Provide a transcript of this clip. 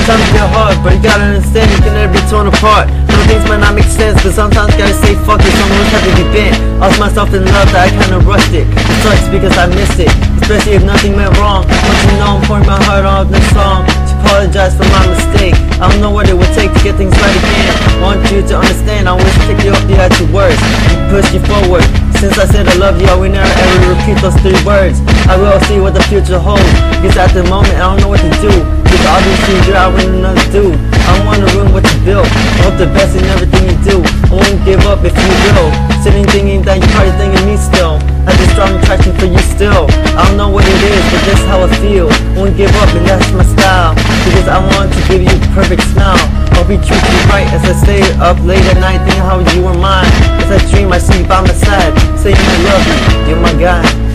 Sometimes it's hard, but you gotta understand you can never be torn apart. Some things might not make sense, but sometimes you gotta say fuck it, someone else have to be bent. Lost myself in love that I kinda rushed it. It sucks because I missed it, especially if nothing went wrong. Want you to know I'm pouring my heart on this song to apologize for my mistake. I don't know what it would take to get things right again. Want you to understand, I wish to pick you up, you had your words and push you forward. Since I said I love you, I will never ever repeat those 3 words. I will see what the future holds, because at the moment I don't know what to do. Because obviously you're out with another dude. I don't wanna ruin what you built. I hope the best in everything you do. I won't give up if you will. Sitting thinking that you're probably thinking me still. I have a strong attraction for you still. I don't know what it is, but that's how I feel. I won't give up and that's my style, because I want to give you a perfect smile. I'll be true to you right as I stay up late at night thinking how you were mine. As I dream I see you by my side, saying I love you, you're my guy.